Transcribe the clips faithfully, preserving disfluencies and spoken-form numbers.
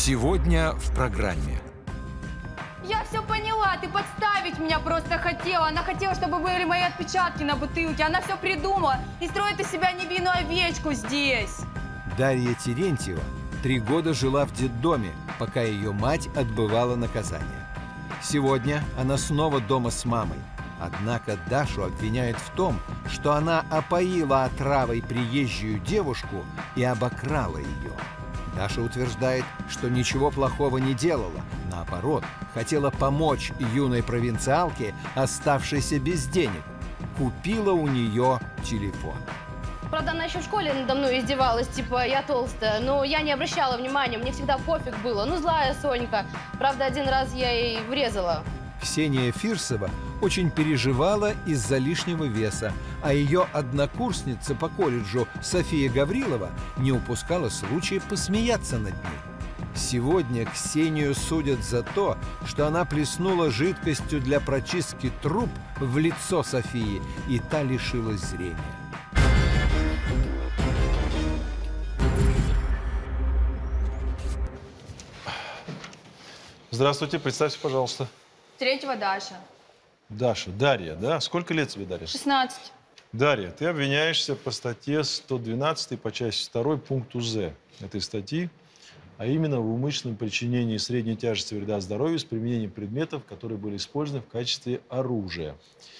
Сегодня в программе. Я все поняла, ты подставить меня просто хотела. Она хотела, чтобы были мои отпечатки на бутылке. Она все придумала и строит из себя невинную овечку здесь. Дарья Терентьева три года жила в детдоме, пока ее мать отбывала наказание. Сегодня она снова дома с мамой. Однако Дашу обвиняют в том, что она опоила отравой приезжую девушку и обокрала ее. Даша утверждает, что ничего плохого не делала. Наоборот, хотела помочь юной провинциалке, оставшейся без денег. Купила у нее телефон. Правда, она еще в школе надо мной издевалась, типа, я толстая. Но я не обращала внимания, мне всегда пофиг было. Ну, злая Сонька. Правда, один раз я ей врезала. Ксения Фирсова очень переживала из-за лишнего веса, а ее однокурсница по колледжу София Гаврилова не упускала случая посмеяться над ней. Сегодня Ксению судят за то, что она плеснула жидкостью для прочистки труб в лицо Софии, и та лишилась зрения. Здравствуйте, представьте, пожалуйста. Третьего Даша. Даша, Дарья, да? Сколько лет тебе, Дарья? шестнадцать. Дарья, ты обвиняешься по статье сто двенадцать по части второй пункту З этой статьи, а именно в умышленном причинении средней тяжести вреда здоровью с применением предметов, которые были использованы в качестве оружия.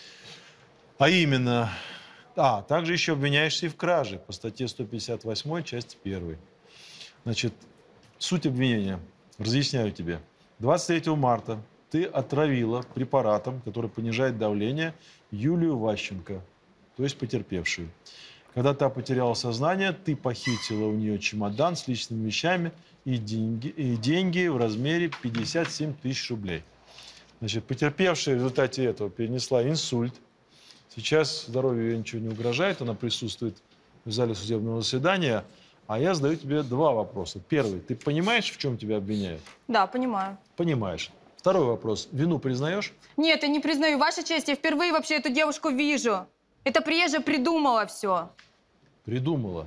А именно, а, также еще обвиняешься и в краже по статье сто пятьдесят восемь, части первой. Значит, суть обвинения, разъясняю тебе. двадцать третьего марта ты отравила препаратом, который понижает давление, Юлию Ващенко, то есть потерпевшую. Когда та потеряла сознание, ты похитила у нее чемодан с личными вещами и деньги, и деньги в размере пятьдесят семь тысяч рублей. Значит, потерпевшая в результате этого перенесла инсульт. Сейчас здоровью ее ничего не угрожает, она присутствует в зале судебного заседания. А я задаю тебе два вопроса. Первый, ты понимаешь, в чем тебя обвиняют? Да, понимаю. Понимаешь. Второй вопрос. Вину признаешь? Нет, я не признаю. Ваша честь, я впервые вообще эту девушку вижу. Это приезжая придумала все. Придумала.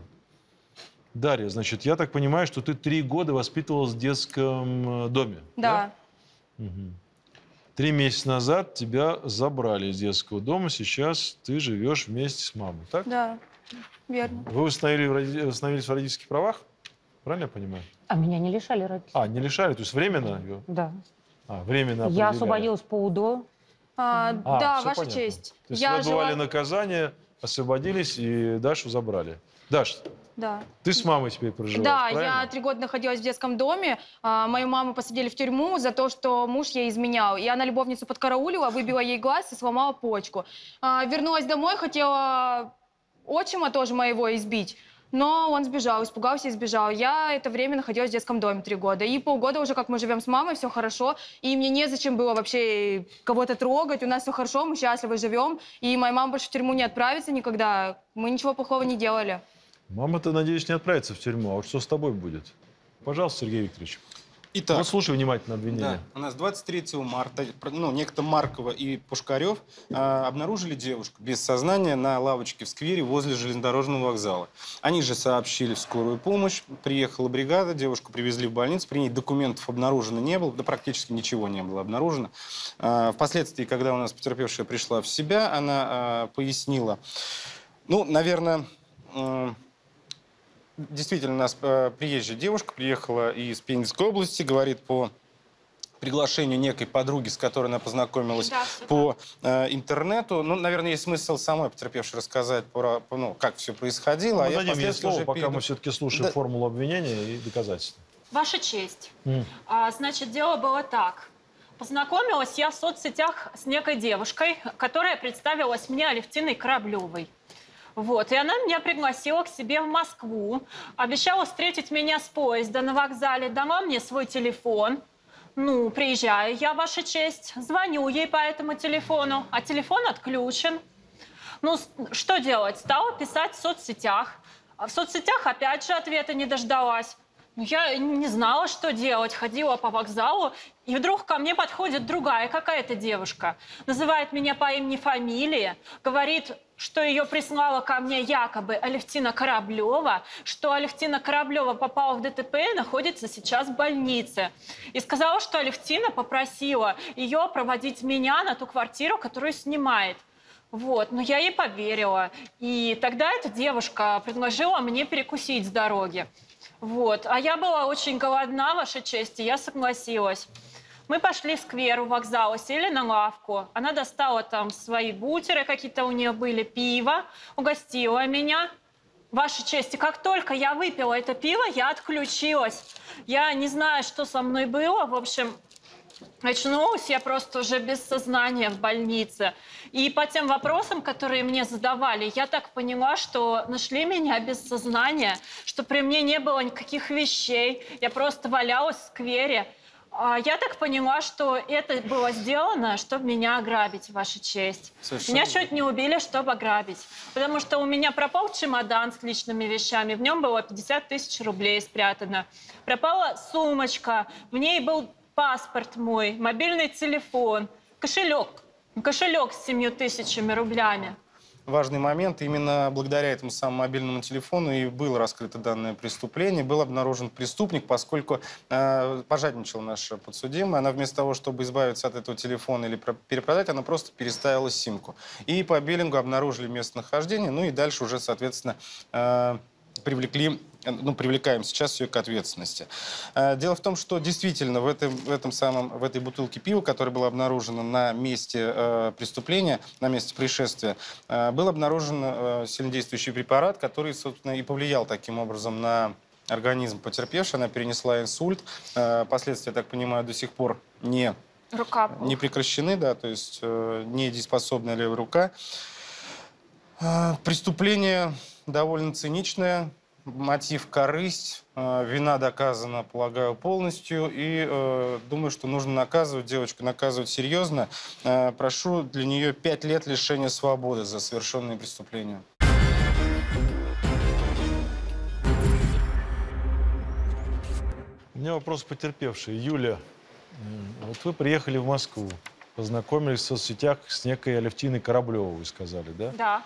Дарья, значит, я так понимаю, что ты три года воспитывалась в детском доме? Да. Да? Угу. Три месяца назад тебя забрали из детского дома, сейчас ты живешь вместе с мамой, так? Да, верно. Вы восстановили, восстановились в родительских правах? Правильно я понимаю? А меня не лишали родителей. А, не лишали, то есть временно ее? Да. А, временно Я определяли. освободилась по УДО. А, А, да, все ваша понятно. честь. То есть Я вы отбывали жила... наказание, освободились и Дашу забрали. Даш, Да. ты с мамой теперь проживаешь, Да, правильно? я три года находилась в детском доме. А, мою маму посадили в тюрьму за то, что муж ей изменял. И она любовницу подкараулила, выбила ей глаз и сломала почку. А, вернулась домой, хотела отчима тоже моего избить. Но он сбежал, испугался и сбежал. Я это время находилась в детском доме три года. И полгода уже, как мы живем с мамой, все хорошо. И мне незачем было вообще кого-то трогать. У нас все хорошо, мы счастливы живем. И моя мама больше в тюрьму не отправится никогда. Мы ничего плохого не делали. Мама-то, надеюсь, не отправится в тюрьму. А вот что с тобой будет? Пожалуйста, Сергей Викторович. Итак, вот слушай внимательно обвинение. Да, у нас двадцать третьего марта, ну, некто Маркова и Пушкарев э, обнаружили девушку без сознания на лавочке в сквере возле железнодорожного вокзала. Они же сообщили в скорую помощь, приехала бригада, девушку привезли в больницу, при ней документов обнаружено не было, да практически ничего не было обнаружено. Э, впоследствии, когда у нас потерпевшая пришла в себя, она э, пояснила, ну, наверное... Э, Действительно, у нас э, приезжая девушка приехала из Пензенской области, говорит, по приглашению некой подруги, с которой она познакомилась, да, по э, интернету. Ну, наверное, есть смысл самой потерпевшей рассказать, про, по, ну, как все происходило. Мы а дадим ей слово, уже пока перейду... мы все-таки слушаем да. формулу обвинения и доказательства. Ваша честь. Mm. А, значит, дело было так. Познакомилась я в соцсетях с некой девушкой, которая представилась мне Алевтиной Кораблевой. Вот, и она меня пригласила к себе в Москву, обещала встретить меня с поезда на вокзале, дала мне свой телефон. Ну, приезжаю я, ваша честь, звоню ей по этому телефону, а телефон отключен. Ну, что делать? Стала писать в соцсетях. А в соцсетях опять же ответа не дождалась. Ну, я не знала, что делать, ходила по вокзалу, и вдруг ко мне подходит другая какая-то девушка, называет меня по имени, фамилии, говорит, что ее прислала ко мне якобы Алевтина Кораблева, что Алевтина Кораблева попала в ДТП и находится сейчас в больнице. И сказала, что Алевтина попросила ее проводить меня на ту квартиру, которую снимает. Вот, но я ей поверила. И тогда эта девушка предложила мне перекусить с дороги. Вот. А я была очень голодна, Ваша честь, и я согласилась. Мы пошли в сквер у вокзала, сели на лавку. Она достала там свои бутеры, какие-то у нее были, пиво, угостила меня. Ваша честь, и как только я выпила это пиво, я отключилась. Я не знаю, что со мной было. В общем, очнулась я просто уже без сознания в больнице. И по тем вопросам, которые мне задавали, я так поняла, что нашли меня без сознания, что при мне не было никаких вещей. Я просто валялась в сквере. Я так поняла, что это было сделано, чтобы меня ограбить, Ваша честь. Совершенно. Меня чуть не убили, чтобы ограбить. Потому что у меня пропал чемодан с личными вещами. В нем было пятьдесят тысяч рублей спрятано. Пропала сумочка. В ней был паспорт мой, мобильный телефон, кошелек. Кошелек с семью тысячами рублями. Важный момент. Именно благодаря этому самому мобильному телефону и было раскрыто данное преступление. Был обнаружен преступник, поскольку э, пожадничала наша подсудимая. Она вместо того, чтобы избавиться от этого телефона или перепродать, она просто переставила симку. И по биллингу обнаружили местонахождение, ну и дальше уже, соответственно, э, привлекли, ну, привлекаем сейчас ее к ответственности. Дело в том, что действительно в, этом, в, этом самом, в этой бутылке пива, которая была обнаружена на месте э, преступления, на месте происшествия, э, был обнаружен э, сильнодействующий препарат, который, собственно, и повлиял таким образом на организм потерпевшей. Она перенесла инсульт. Э, последствия, я так понимаю, до сих пор не, не прекращены, да, то есть э, недееспособная левая рука. Э, преступление довольно циничное. Мотив — корысть. Вина доказана, полагаю, полностью. И э, думаю, что нужно наказывать девочку, наказывать серьезно. Э, прошу для нее пять лет лишения свободы за совершенные преступления. У меня вопрос потерпевший. Юля, вот вы приехали в Москву, познакомились в соцсетях с некой Алевтиной Кораблевой, вы сказали, да? Да.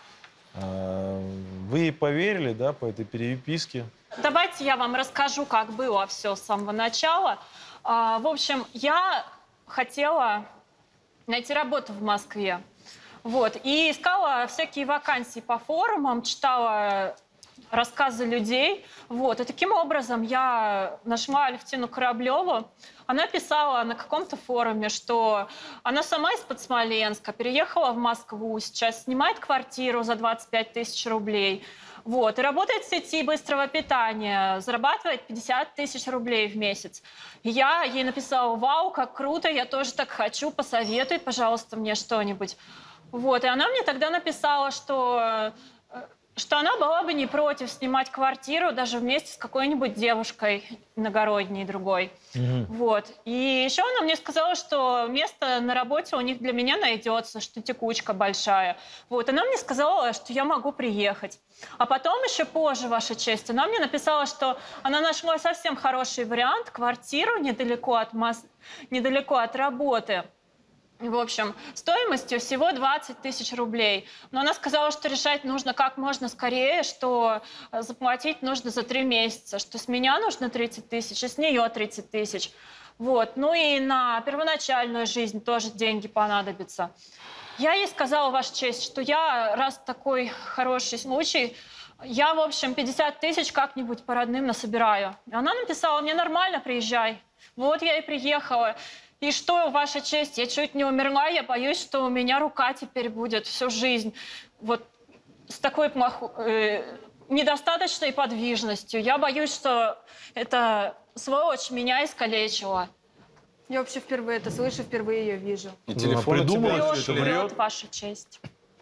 Вы ей поверили, да, по этой переписке? Давайте я вам расскажу, как было все с самого начала. В общем, я хотела найти работу в Москве. Вот, и искала всякие вакансии по форумам, читала рассказы людей. Вот, и таким образом я нашла Алевтину Кораблеву. Она писала на каком-то форуме, что она сама из-под Смоленска, переехала в Москву, сейчас снимает квартиру за двадцать пять тысяч рублей. Вот, и работает в сети быстрого питания, зарабатывает пятьдесят тысяч рублей в месяц. И я ей написала: вау, как круто, я тоже так хочу, посоветуй, пожалуйста, мне что-нибудь. Вот, и она мне тогда написала, что... что она была бы не против снимать квартиру даже вместе с какой-нибудь девушкой иногородней другой. Mm-hmm. Вот. И еще она мне сказала, что место на работе у них для меня найдется, что текучка большая. Вот. Она мне сказала, что я могу приехать. А потом еще позже, Ваша честь, она мне написала, что она нашла совсем хороший вариант, квартиру недалеко от, Мос... недалеко от работы. В общем, стоимостью всего двадцать тысяч рублей. Но она сказала, что решать нужно как можно скорее, что заплатить нужно за три месяца, что с меня нужно тридцать тысяч, и с нее тридцать тысяч. Вот. Ну и на первоначальную жизнь тоже деньги понадобятся. Я ей сказала, Ваша честь, что я, раз такой хороший случай, я, в общем, пятьдесят тысяч как-нибудь по родным насобираю. И она написала: мне нормально, приезжай. Вот я и приехала. И что, Ваша честь, я чуть не умерла, я боюсь, что у меня рука теперь будет всю жизнь вот с такой плохой, э, недостаточной подвижностью. Я боюсь, что эта сволочь меня искалечила. Я вообще впервые это слышу, впервые ее вижу. И телефон придумала, врет, врет, Ваша честь.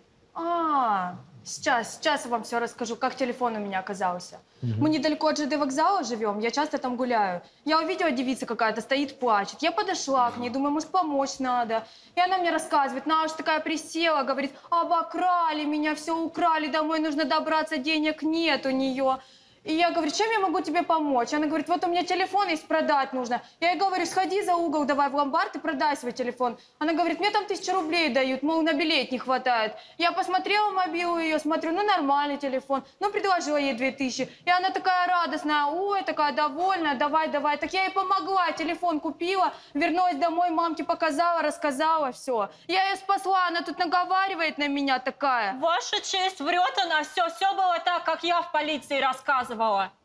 А, сейчас, сейчас я вам все расскажу, как телефон у меня оказался. Угу. Мы недалеко от ЖД вокзала живем, я часто там гуляю. Я увидела, девица какая-то стоит, плачет. Я подошла к ней, думаю, может, помочь надо. И она мне рассказывает, Наша такая присела, говорит: обокрали меня, все украли, домой нужно добраться, денег нет у нее. И я говорю, чем я могу тебе помочь? Она говорит, вот у меня телефон есть, продать нужно. Я ей говорю, сходи за угол, давай в ломбард и продай свой телефон. Она говорит, мне там тысячу рублей дают, мол, на билет не хватает. Я посмотрела мобилу ее, смотрю, ну нормальный телефон. Ну, предложила ей две тысячи. И она такая радостная, ой, такая довольная, давай, давай. Так я ей помогла, телефон купила, вернулась домой, мамке показала, рассказала, все. Я ее спасла, она тут наговаривает на меня такая. Ваша честь, врет она, все, все было так, как я в полиции рассказывала.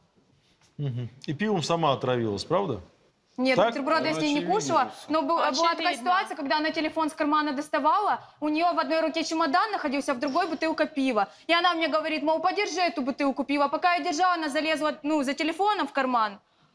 Угу. И пивом сама отравилась, правда? Нет, Так? бутерброды я с ней не Очевидно. кушала, но был- была такая Очевидно. ситуация, когда она телефон с кармана доставала, у нее в одной руке чемодан находился, а в другой бутылка пива. И она мне говорит, мол, подержи эту бутылку пива. Пока я держала, она залезла, ну, за телефоном в карман.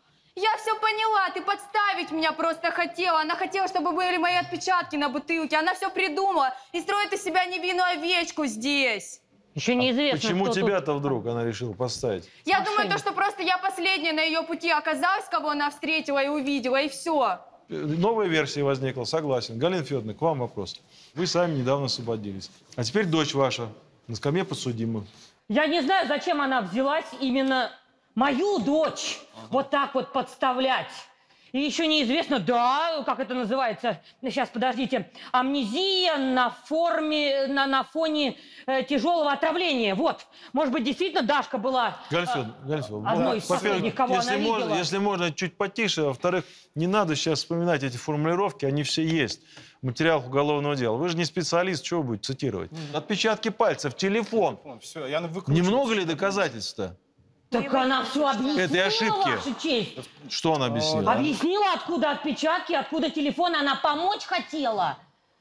Я все поняла, ты подставить меня просто хотела. Она хотела, чтобы были мои отпечатки на бутылке. Она все придумала и строит из себя невинную овечку здесь. Еще неизвестно, Почему кто тут. тебя-то вдруг она решила поставить? Я Мошенник. думаю, то, что просто я последняя на ее пути оказалась, кого она встретила и увидела, и все. Новая версия возникла, согласен. Галина Федоровна, к вам вопрос. Вы сами недавно освободились. А теперь дочь ваша на скамье подсудимых. Я не знаю, зачем она взялась именно мою дочь вот так вот подставлять. И еще неизвестно, да, как это называется, сейчас, подождите, амнезия на форме, на, на фоне э, тяжелого отравления. Вот, может быть, действительно Дашка была... Галина Федоровна, Галина Федоровна, одной из последних, кого если она можно, видела. если можно, чуть потише. Во-вторых, не надо сейчас вспоминать эти формулировки, они все есть в материалах уголовного дела. Вы же не специалист, чего будете цитировать? Отпечатки пальцев, телефон. Все, я выкручиваюсь. Немного ли доказательств-то? Так она все объяснила, Этой ошибки. ваша честь. Что она объяснила? а? Объяснила, откуда отпечатки, откуда телефон. Она помочь хотела.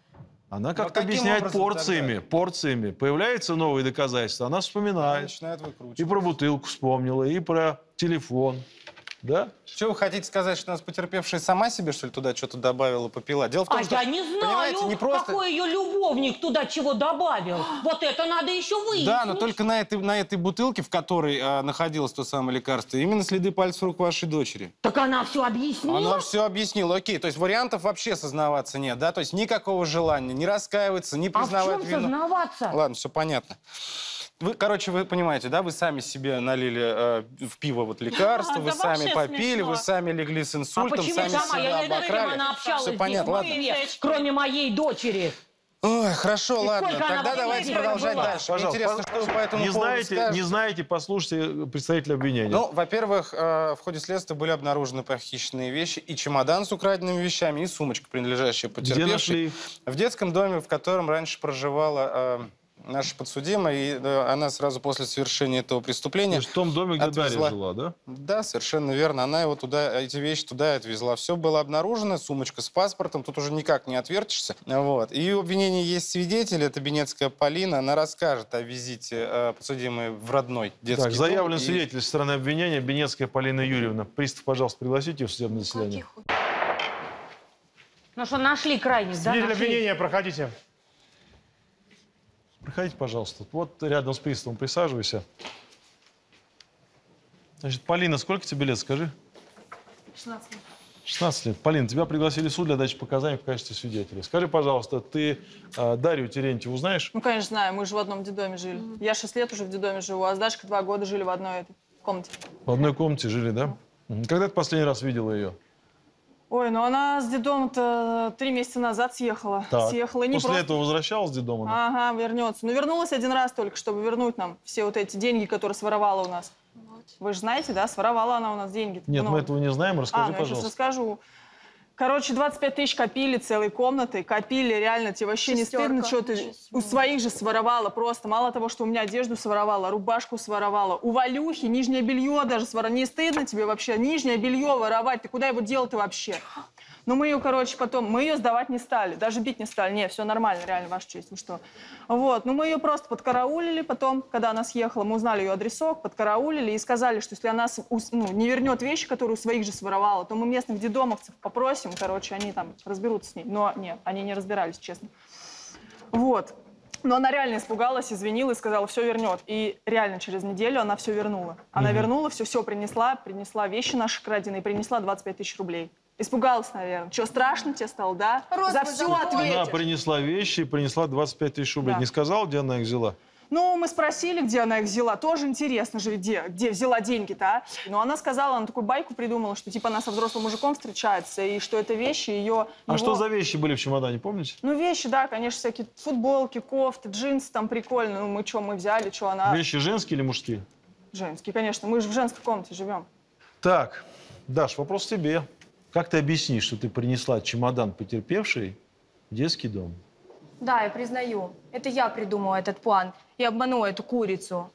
Она как-то каким объясняет образом порциями, тогда? порциями. Появляются новые доказательства, она вспоминает. Начинает И выкручивать. про бутылку вспомнила, и про телефон. Да? Что вы хотите сказать, что у нас потерпевшая сама себе, что ли, туда что-то добавила, попила? Дело в том, А что, я не знаю, понимаете, не просто... какой ее любовник туда чего добавил. Вот это надо еще выяснить. Да, но только на этой, на этой бутылке, в которой а, находилось то самое лекарство, именно следы пальцев рук вашей дочери. Так она все объяснила. Она все объяснила, окей. То есть вариантов вообще сознаваться нет, да? То есть никакого желания не раскаиваться, не А в признавать чем вину. сознаваться? Ладно, все понятно. Вы, короче, вы понимаете, да? Вы сами себе налили э, в пиво вот лекарство, Да вы сами вообще попили, смешно. вы сами легли с А инсультом, почему сами сама? себя Я не знаю, с кем обокрали. она общалась Все здесь, понятно, в ладно. Москве, кроме моей дочери. Ой, хорошо, И ладно. сколько она Тогда в давайте Твиттере продолжать была? дальше. Мне интересно, что вы по этому не поводу знаете, скажете. не знаете, послушайте представителя обвинения. Ну, во-первых, э, в ходе следствия были обнаружены похищенные вещи, и чемодан с украденными вещами, и сумочка, принадлежащая Где потерпевшей. нашли? В детском доме, в котором раньше проживала э, наша подсудимая, и э, она сразу после совершения этого То преступления... есть в том доме, где отвезла. Дарья жила, да? Да, совершенно верно. Она его туда, эти вещи туда и отвезла. Все было обнаружено, сумочка с паспортом, тут уже никак не отвертишься. Вот. И у обвинения есть свидетель, это Бенецкая Полина. Она расскажет о визите э, подсудимой в родной детский Так, дом. заявлен И- свидетель со стороны обвинения Бенецкая Полина Юрьевна. Пристав, пожалуйста, пригласите ее в судебное заседание. Ну что, нашли крайних, да? Свидетель Нашли. обвинения, проходите. Проходите, пожалуйста. Вот рядом с приставом присаживайся. Значит, Полина, сколько тебе лет, скажи? шестнадцать лет. шестнадцать лет. Полина, тебя пригласили в суд для дачи показаний в качестве свидетеля. Скажи, пожалуйста, ты э, Дарью Терентьеву знаешь? Ну, конечно, знаю. Мы же в одном детдоме жили. Я шесть лет уже в детдоме живу, а с Дашкой два года жили в одной этой комнате. В одной комнате жили, да? Мгм. Когда ты последний раз видела ее? Ой, ну она с детдома-то три месяца назад съехала. Так. Съехала и не После просто... этого возвращалась с детдома? да? Ага, вернется. Ну, вернулась один раз только, чтобы вернуть нам все вот эти деньги, которые своровала у нас. Вы же знаете, да? Своровала она у нас деньги. Нет, мы этого не знаем. Расскажи, А, ну я сейчас пожалуйста. расскажу. Короче, двадцать пять тысяч копили целой комнатой, копили, реально, тебе вообще не стыдно, что ты у своих же своровала просто. Мало того, что у меня одежду своровала, рубашку своровала, у Валюхи нижнее белье даже своровала. Не стыдно тебе вообще нижнее белье воровать? Ты куда его делал-то вообще? Ну, мы ее, короче, потом, мы ее сдавать не стали, даже бить не стали. Не, все нормально, реально, ваша честь, вы что. Вот, ну, мы ее просто подкараулили потом, когда она съехала, мы узнали ее адресок, подкараулили и сказали, что если она с- ус- ну, не вернет вещи, которые у своих же своровала, то мы местных детдомовцев попросим, короче, они там разберутся с ней. Но нет, они не разбирались, честно. Вот. Но она реально испугалась, извинилась, сказала, все вернет. И реально через неделю она все вернула. Она Мгм. вернула, все, все принесла, принесла вещи наши краденые, принесла двадцать пять тысяч рублей. Испугалась, наверное. Что, страшно тебе стало, да? Просто За все забыла. Она ответишь. принесла вещи и принесла двадцать пять тысяч рублей. Да. Не сказала, где она их взяла? Ну, мы спросили, где она их взяла. Тоже интересно же, где, где взяла деньги-то, а? Но она сказала, она такую байку придумала, что типа она со взрослым мужиком встречается, и что это вещи ее... А его... что за вещи были в чемодане, помните? Ну, вещи, да, конечно, всякие футболки, кофты, джинсы там прикольные. Ну, мы что, мы взяли, что она... Вещи женские или мужские? Женские, конечно. Мы же в женской комнате живем. Так, Даш, вопрос тебе. Как ты объяснишь, что ты принесла чемодан потерпевшей в детский дом? Да, я признаю. Это я придумала этот план и обманула эту курицу.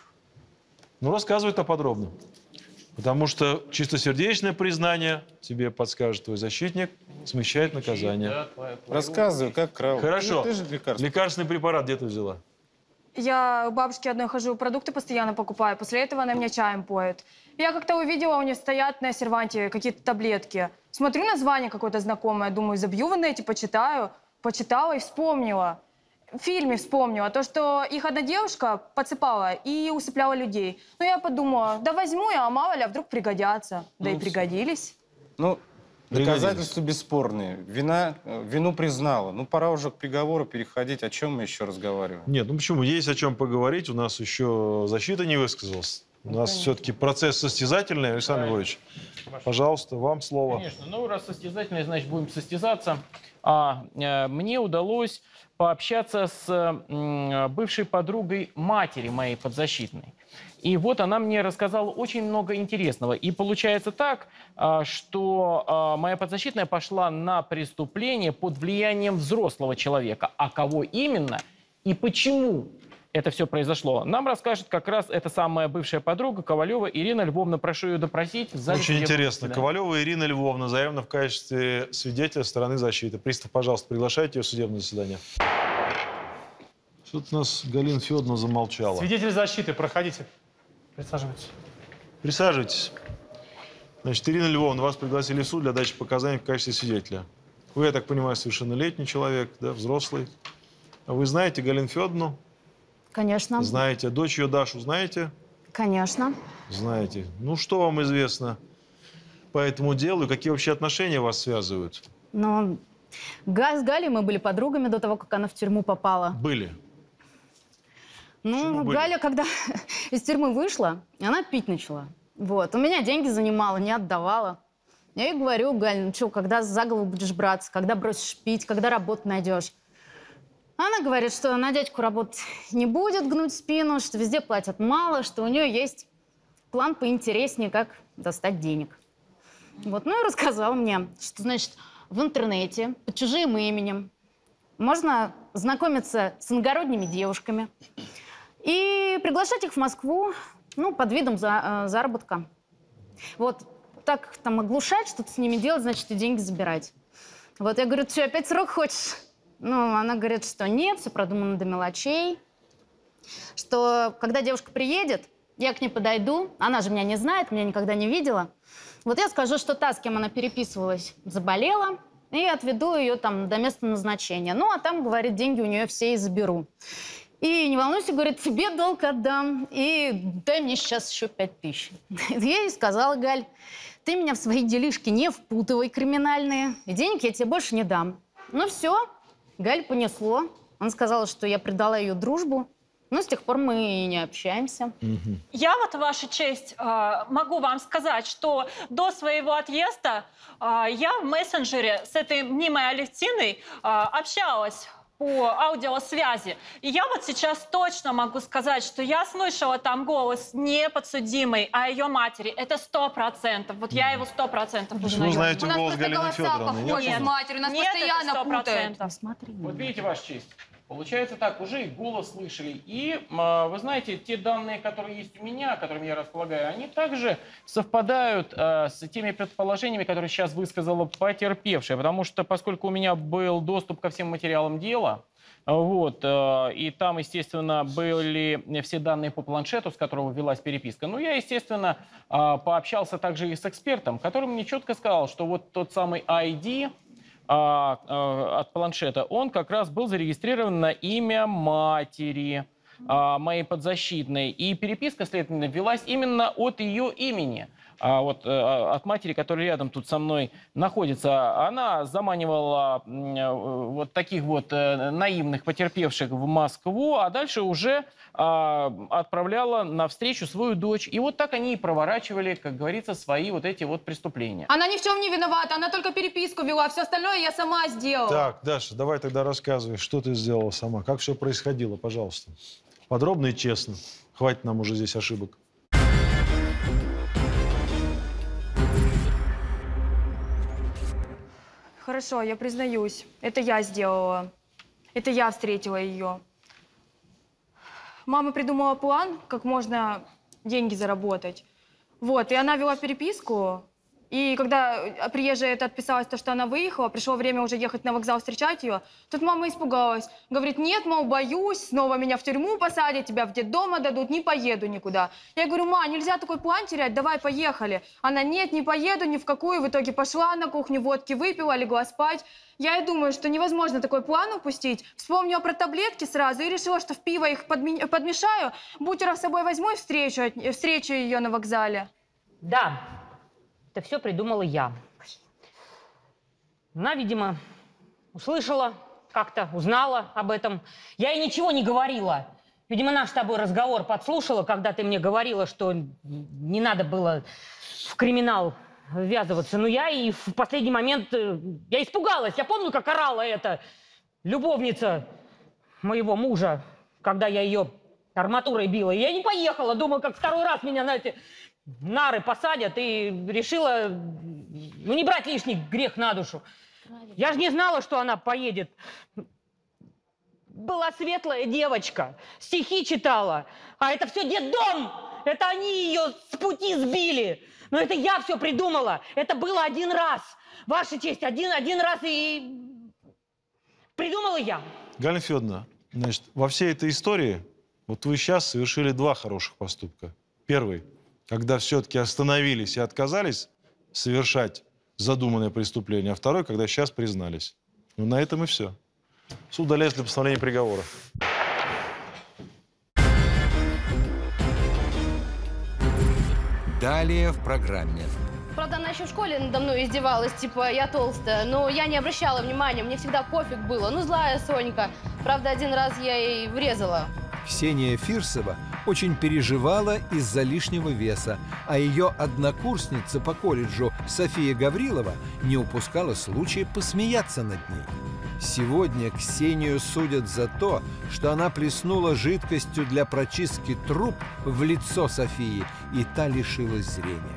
Ну, рассказывай это подробно. Потому что чистосердечное признание, тебе подскажет твой защитник, смягчает наказание. Рассказывай, как крал. Хорошо. Ты, ты же лекарство. Лекарственный препарат где ты взяла? Я у бабушки одной хожу, продукты постоянно покупаю. После этого она меня чаем поет. Я как-то увидела, у нее стоят на серванте какие-то таблетки. Смотрю, название какое-то знакомое. Думаю, забью в инете, почитаю. Почитала и вспомнила. В фильме вспомнила. То, что их одна девушка подсыпала и усыпляла людей. Ну, я подумала, да возьму я, а мало ли, а вдруг пригодятся. Да Ну, и пригодились. Ну, доказательства бесспорные. Вина, э, вину признала. Ну, пора уже к приговору переходить. О чем мы еще разговариваем? Нет, ну почему? Есть о чем поговорить. У нас еще защита не высказалась. У нас все-таки процесс состязательный. Александр Львович, пожалуйста, вам слово. Конечно. Ну, раз состязательный, значит, будем состязаться. А, э, мне удалось пообщаться с э, бывшей подругой матери моей подзащитной. И вот она мне рассказала очень много интересного. И получается так, э, что э, моя подзащитная пошла на преступление под влиянием взрослого человека. А кого именно и почему это все произошло, нам расскажет как раз эта самая бывшая подруга Ковалева Ирина Львовна. Прошу ее допросить в зале. Очень судебного интересно. заседания. Ковалева Ирина Львовна заявлена в качестве свидетеля стороны защиты. Пристав, пожалуйста, приглашайте ее в судебное заседание. Что-то у нас Галина Федоровна замолчала. Свидетель защиты, проходите. Присаживайтесь. Присаживайтесь. Значит, Ирина Львовна, вас пригласили в суд для дачи показаний в качестве свидетеля. Вы, я так понимаю, совершеннолетний человек, да, взрослый. А вы знаете Галину Федоровну? Конечно. Знаете. Дочь ее Дашу знаете? Конечно. Знаете. Ну, что вам известно по этому делу? И какие вообще отношения вас связывают? Но Га- с Галей мы были подругами до того, как она в тюрьму попала. Были. Ну, были? Галя, когда из тюрьмы вышла, она пить начала. Вот. У меня деньги занимала, не отдавала. Я ей говорю, Галь, ну что, когда за голову будешь браться, когда бросишь пить, когда работу найдешь? Она говорит, что на дядьку работать не будет, гнуть спину, что везде платят мало, что у нее есть план поинтереснее, как достать денег. Вот, ну и рассказала мне, что, значит, в интернете под чужим именем можно знакомиться с иногородними девушками и приглашать их в Москву, ну, под видом за, э, заработка. Вот, так там оглушать, что-то с ними делать, значит, и деньги забирать. Вот, я говорю, ты что, опять срок хочешь? Ну, она говорит, что нет, все продумано до мелочей, что когда девушка приедет, я к ней подойду, она же меня не знает, меня никогда не видела. Вот я скажу, что та, с кем она переписывалась, заболела, и отведу ее там до места назначения. Ну, а там, говорит, деньги у нее все и заберу. И не волнуйся, говорит, тебе долг отдам, и дай мне сейчас еще пять тысяч. Я ей сказала, Галь, ты меня в свои делишки не впутывай криминальные, и денег я тебе больше не дам. Ну, все. Галь понесло. Она сказала, что я предала ее дружбу. Но с тех пор мы и не общаемся. Угу. Я вот, Ваша честь, э, могу вам сказать, что до своего отъезда э, я в мессенджере с этой мнимой Алевтиной э, общалась по аудиосвязи. И я вот сейчас точно могу сказать, что я слышала там голос не подсудимой, а ее матери. Это сто процентов. Вот я его сто процентов Вы узнаю. знаете У нас голос просто Галины голоса Федоровны? похожи Я с помню. матерью, нас Нет, это постоянно сто путают. процентов. Смотри. Вот видите, Ваша честь, получается так, уже и голос слышали. И, а, вы знаете, те данные, которые есть у меня, которыми я располагаю, они также совпадают а, с теми предположениями, которые сейчас высказала потерпевшая. Потому что, поскольку у меня был доступ ко всем материалам дела, вот, а, и там, естественно, были все данные по планшету, с которого велась переписка, ну, я, естественно, а, пообщался также и с экспертом, который мне четко сказал, что вот тот самый ай ди, А, а, от планшета, он как раз был зарегистрирован на имя матери а, моей подзащитной. И переписка, следовательно, велась именно от ее имени. а вот от матери, которая рядом тут со мной находится, она заманивала вот таких вот наивных потерпевших в Москву, а дальше уже отправляла навстречу свою дочь. И вот так они и проворачивали, как говорится, свои вот эти вот преступления. Она ни в чем не виновата, она только переписку вела, все остальное я сама сделала. Так, Даша, давай тогда рассказывай, что ты сделала сама, как все происходило, пожалуйста. Подробно и честно. Хватит нам уже здесь ошибок. Хорошо, я признаюсь, это я сделала. Это я встретила ее. Мама придумала план, как можно деньги заработать. Вот, и она вела переписку. И когда приезжая это отписалась, то, что она выехала, пришло время уже ехать на вокзал встречать ее, тут мама испугалась. Говорит, нет, мол, боюсь, снова меня в тюрьму посадят, тебя в детдом отдадут, не поеду никуда. Я говорю, ма, нельзя такой план терять, давай поехали. Она, нет, не поеду ни в какую. В итоге пошла на кухню, водки выпила, легла спать. Я и думаю, что невозможно такой план упустить. Вспомнила про таблетки сразу и решила, что в пиво их подми- подмешаю, бутеров с собой возьму и встречу, встречу ее на вокзале. Да. Это все придумала я. Она, видимо, услышала как-то, узнала об этом. Я ей ничего не говорила. Видимо, наш с тобой разговор подслушала, когда ты мне говорила, что не надо было в криминал ввязываться. Но я и в последний момент, я испугалась. Я помню, как орала эта любовница моего мужа, когда я ее арматурой била. И я не поехала, думала, как второй раз меня на эти... нары посадят, и решила, ну, не брать лишний грех на душу. Правильно. Я же не знала, что она поедет. Была светлая девочка, стихи читала, а это все детдом! Это они ее с пути сбили. Но это я все придумала. Это было один раз. Ваша честь, один, один раз и придумала я. Галина Федоровна, значит, во всей этой истории вот вы сейчас совершили два хороших поступка. Первый. Когда все-таки остановились и отказались совершать задуманное преступление, а второй, когда сейчас признались. Ну, на этом и все. Суд удаляется для постановления приговора. Далее в программе. Правда, она еще в школе надо мной издевалась, типа, я толстая. Но я не обращала внимания, мне всегда пофиг было. Ну, злая Сонька. Правда, один раз я ей врезала. Ксения Фирсова очень переживала из-за лишнего веса, а ее однокурсница по колледжу София Гаврилова не упускала случая посмеяться над ней. Сегодня Ксению судят за то, что она плеснула жидкостью для прочистки труб в лицо Софии, и та лишилась зрения.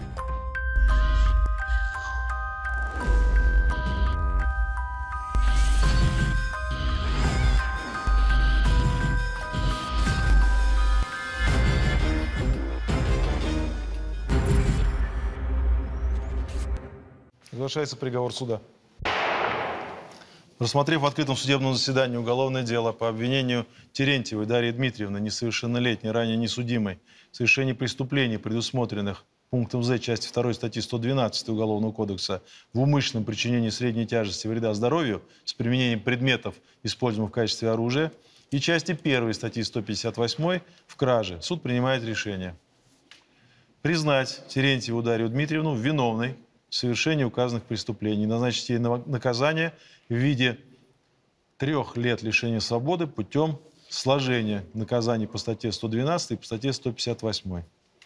Соглашается приговор суда. Рассмотрев в открытом судебном заседании уголовное дело по обвинению Терентьевой Дарьи Дмитриевны, несовершеннолетней, ранее несудимой, в совершении преступлений, предусмотренных пунктом З части второй статьи сто двенадцать Уголовного кодекса в умышленном причинении средней тяжести вреда здоровью с применением предметов, используемых в качестве оружия, и части первой статьи сто пятьдесят восемь в краже, суд принимает решение признать Терентьеву Дарью Дмитриевну виновной в совершении указанных преступлений, назначить ей наказание в виде трех лет лишения свободы путем сложения наказаний по статье сто двенадцать и по статье сто пятьдесят восемь.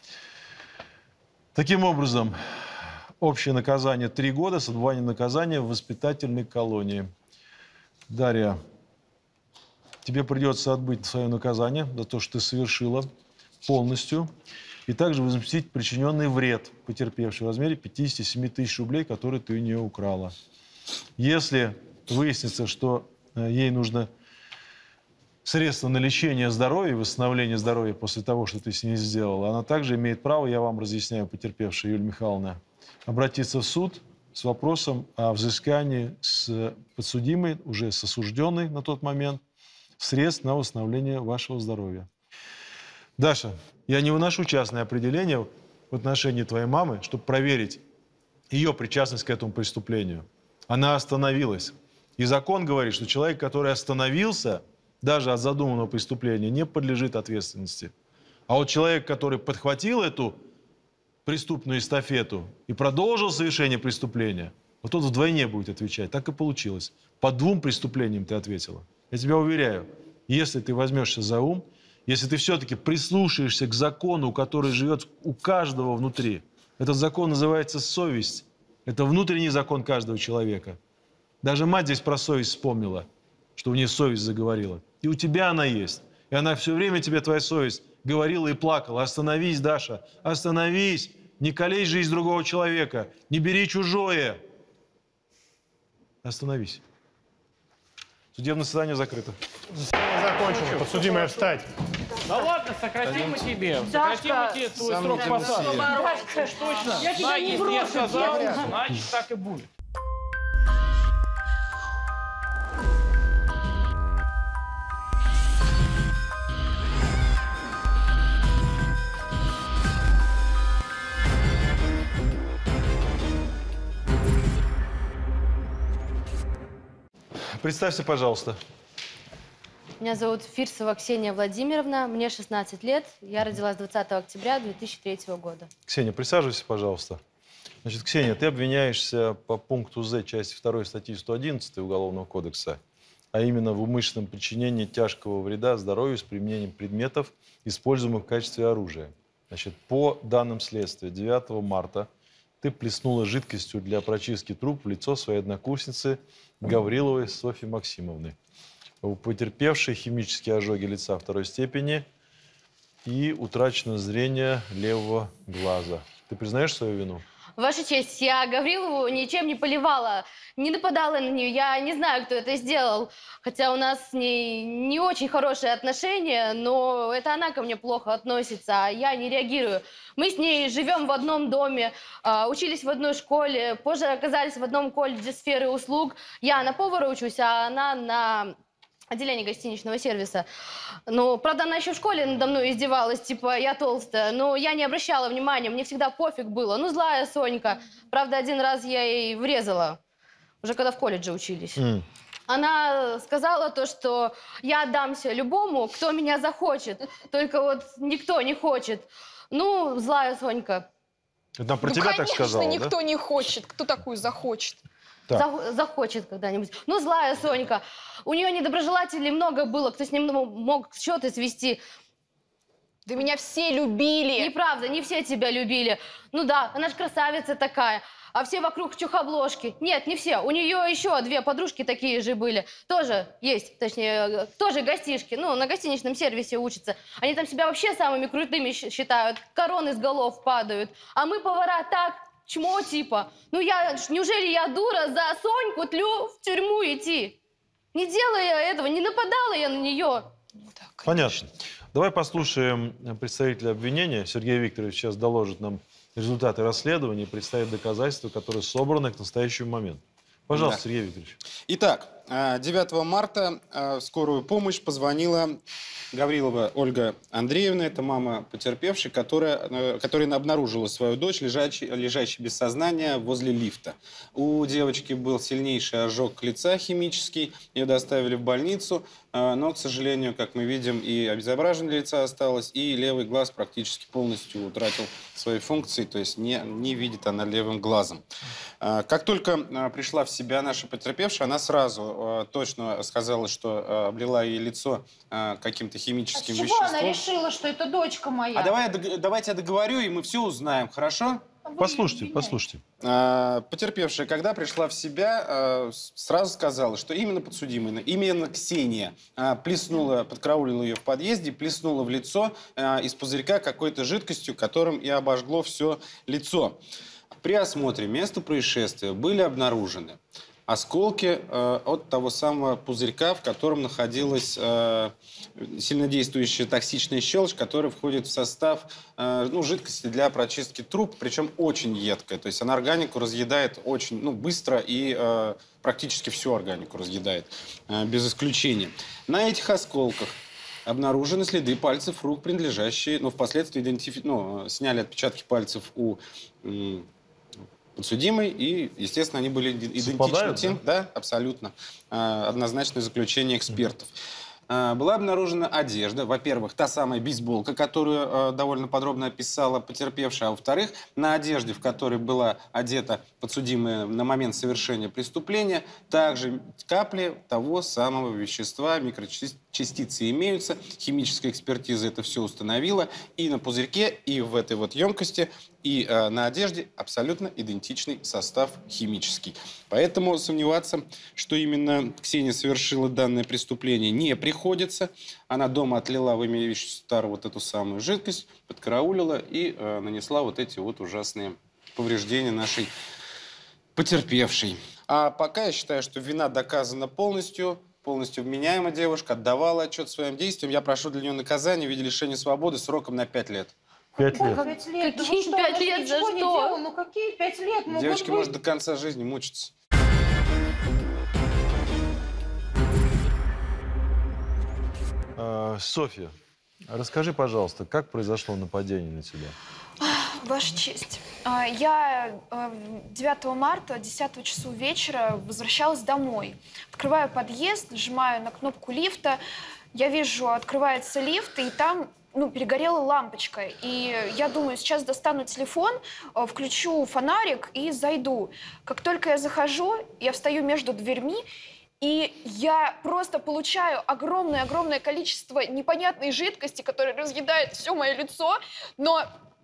Таким образом, общее наказание три года с отбыванием наказания в воспитательной колонии. Дарья, тебе придется отбыть свое наказание за то, что ты совершила полностью, и также возместить причиненный вред потерпевшей в размере пятидесяти семи тысяч рублей, которые ты у нее украла. Если выяснится, что ей нужно средства на лечение здоровья и восстановление здоровья после того, что ты с ней сделала, она также имеет право, я вам разъясняю, потерпевшая Юлия Михайловна, обратиться в суд с вопросом о взыскании с подсудимой, уже с осужденной на тот момент, средств на восстановление вашего здоровья. Даша, я не выношу частное определение в отношении твоей мамы, чтобы проверить ее причастность к этому преступлению. Она остановилась. И закон говорит, что человек, который остановился, даже от задуманного преступления, не подлежит ответственности. А вот человек, который подхватил эту преступную эстафету и продолжил совершение преступления, вот тот вдвойне будет отвечать. Так и получилось. По двум преступлениям ты ответила. Я тебя уверяю, если ты возьмешься за ум, если ты все-таки прислушаешься к закону, который живет у каждого внутри, этот закон называется совесть. Это внутренний закон каждого человека. Даже мать здесь про совесть вспомнила, что у нее совесть заговорила. И у тебя она есть. И она все время тебе, твоя совесть, говорила и плакала. Остановись, Даша, остановись. Не калечь жизнь другого человека. Не бери чужое. Остановись. Судебное заседание закрыто. Заседание закончено. Подсудимая встать. Да ладно, сократим мы тебе. Сократим мы тебе твой срок посадки. Уж точно. Я тебя Знай, не если я брошу, сказал, я- значит так и будет. Представься, пожалуйста. Меня зовут Фирсова Ксения Владимировна, мне шестнадцать лет, я родилась двадцатого октября две тысячи третьего года. Ксения, присаживайся, пожалуйста. Значит, Ксения, ты обвиняешься по пункту З части второй статьи сто одиннадцать Уголовного кодекса, а именно в умышленном причинении тяжкого вреда здоровью с применением предметов, используемых в качестве оружия. Значит, по данным следствия, девятого марта ты плеснула жидкостью для прочистки труб в лицо своей однокурсницы Гавриловой Софьи Максимовны. У потерпевшей химические ожоги лица второй степени и утрачено зрение левого глаза. Ты признаешь свою вину? Ваша честь, я Гаврилову ничем не поливала, не нападала на нее, я не знаю, кто это сделал. Хотя у нас с ней не очень хорошие отношения, но это она ко мне плохо относится, а я не реагирую. Мы с ней живем в одном доме, учились в одной школе, позже оказались в одном колледже сферы услуг. Я на повара учусь, а она на отделение гостиничного сервиса. Ну, правда, она еще в школе надо мной издевалась, типа, я толстая. Но я не обращала внимания, мне всегда пофиг было. Ну, злая Сонька. Правда, один раз я ей врезала, уже когда в колледже учились. Mm. Она сказала то, что я отдамся любому, кто меня захочет. Только вот никто не хочет. Ну, злая Сонька. Это про Ну, тебя конечно, так сказала, никто да? не хочет. Кто такую захочет? Так. За- захочет когда-нибудь. Ну, злая Сонька. У нее недоброжелателей много было, кто с ним ну, мог счеты свести. Да меня все любили. Неправда, не все тебя любили. Ну да, она же красавица такая. А все вокруг чухобложки. Нет, не все. У нее еще две подружки такие же были. Тоже есть, точнее, тоже гостишки. Ну, на гостиничном сервисе учатся. Они там себя вообще самыми крутыми щ- считают. Короны с голов падают. А мы, повара, так, чмо типа. Ну я, неужели я дура за Соньку тлю в тюрьму идти? Не делая этого, не нападала я на нее. Понятно. Давай послушаем представителя обвинения. Сергей Викторович сейчас доложит нам результаты расследования и представит доказательства, которые собраны к настоящему моменту. Пожалуйста, Да. Сергей Викторович. Итак, девятого марта в скорую помощь позвонила Гаврилова Ольга Андреевна, это мама потерпевшей, которая, которая обнаружила свою дочь, лежачей, лежащей без сознания возле лифта. У девочки был сильнейший ожог лица химический, ее доставили в больницу, но, к сожалению, как мы видим, и обезображение лица осталось, и левый глаз практически полностью утратил свои функции, то есть не, не видит она левым глазом. Как только пришла в себя наша потерпевшая, она сразу точно сказала, что облила ей лицо каким-то химическим С чего веществом. она решила, что это дочка моя? А давай, я дог- давайте я договорю, и мы все узнаем, хорошо? Послушайте, послушайте. А, Потерпевшая, когда пришла в себя, а, с- сразу сказала, что именно подсудимая, именно Ксения а, плеснула, подкараулила ее в подъезде, плеснула в лицо а, из пузырька какой-то жидкостью, которым и обожгло все лицо. При осмотре места происшествия были обнаружены осколки э, от того самого пузырька, в котором находилась э, сильнодействующая токсичная щелочь, которая входит в состав э, ну, жидкости для прочистки труб, причем очень едкая. То есть она органику разъедает очень ну, быстро и э, практически всю органику разъедает, э, без исключения. На этих осколках обнаружены следы пальцев рук, принадлежащие, ну, впоследствии идентифи... ну, сняли отпечатки пальцев у м, подсудимой, и, естественно, они были идентичны Совпадают, тем, да? Да, абсолютно. А, однозначное заключение экспертов. э, была обнаружена одежда. Во-первых, та самая бейсболка, которую э, довольно подробно описала потерпевшая. А во-вторых, на одежде, в которой была одета подсудимая на момент совершения преступления, также капли того самого вещества, микрочастицы имеются. Химическая экспертиза это все установила. И на пузырьке, и в этой вот емкости, и э, на одежде абсолютно идентичный состав химический. Поэтому сомневаться, что именно Ксения совершила данное преступление, не приходится. Она дома отлила в имя Ильича вот эту самую жидкость, подкараулила и э, нанесла вот эти вот ужасные повреждения нашей потерпевшей. А пока я считаю, что вина доказана полностью, полностью вменяема девушка, отдавала отчет своим действиям. Я прошу для нее наказание в виде лишения свободы сроком на пять лет. Пять лет? Пять лет? Какие Да вы что, пять она же лет? За ничего не что? делала. Ну какие пять лет? Могут Девочки быть- может до конца жизни мучиться. А, Софья, расскажи, пожалуйста, как произошло нападение на тебя? Ваша честь, а, я а, девятого марта, десятого часу вечера возвращалась домой. Открываю подъезд, нажимаю на кнопку лифта. Я вижу, открывается лифт, и там ну, перегорела лампочка. И я думаю, сейчас достану телефон, а, включу фонарик и зайду. Как только я захожу, я встаю между дверьми, и я просто получаю огромное-огромное количество непонятной жидкости, которая разъедает все мое лицо, но